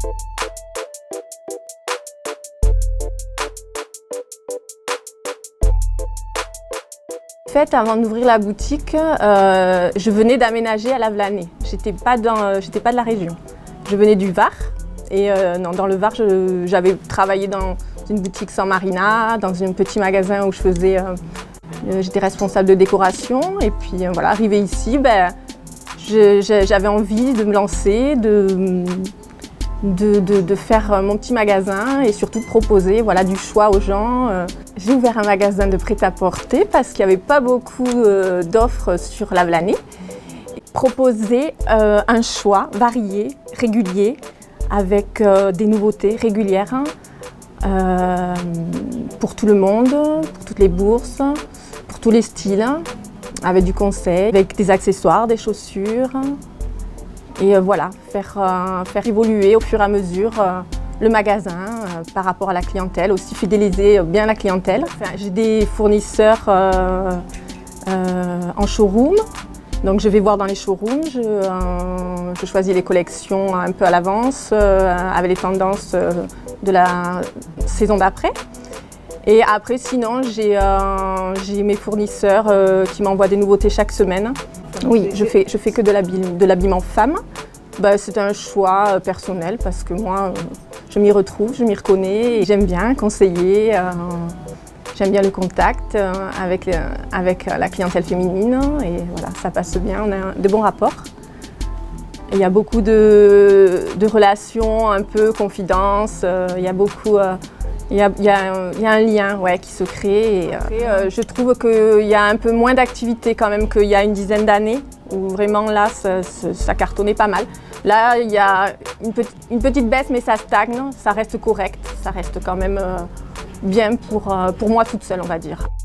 En fait, avant d'ouvrir la boutique, je venais d'aménager à Lavelanet. J'étais pas de la région. Je venais du Var. Et dans le Var, j'avais travaillé dans une boutique sans marina, dans un petit magasin où j'étais responsable de décoration. Et puis voilà, arrivée ici, j'avais envie de me lancer, de faire mon petit magasin et surtout proposer du choix aux gens. J'ai ouvert un magasin de prêt-à-porter parce qu'il n'y avait pas beaucoup d'offres sur Lavelanet. Proposer un choix varié, régulier, avec des nouveautés régulières pour tout le monde, pour toutes les bourses, pour tous les styles, avec du conseil, avec des accessoires, des chaussures. Et voilà, faire évoluer au fur et à mesure le magasin par rapport à la clientèle, aussi fidéliser bien la clientèle. Enfin, j'ai des fournisseurs en showroom, donc je vais voir dans les showrooms, je choisis les collections un peu à l'avance avec les tendances de la saison d'après. Et après, sinon, j'ai mes fournisseurs qui m'envoient des nouveautés chaque semaine. Oui, je fais que de l'habillement femme. C'est un choix personnel parce que moi, je m'y retrouve, je m'y reconnais et j'aime bien conseiller. J'aime bien le contact avec la clientèle féminine et voilà, ça passe bien, on a de bons rapports. Et il y a beaucoup de relations, un peu confidences, il y a beaucoup... Il y a un lien qui se crée. Et après, je trouve qu'il y a un peu moins d'activité quand même qu'il y a une dizaine d'années, où vraiment là, ça cartonnait pas mal. Là, il y a une petite baisse, mais ça stagne, ça reste correct, ça reste quand même bien pour moi toute seule, on va dire.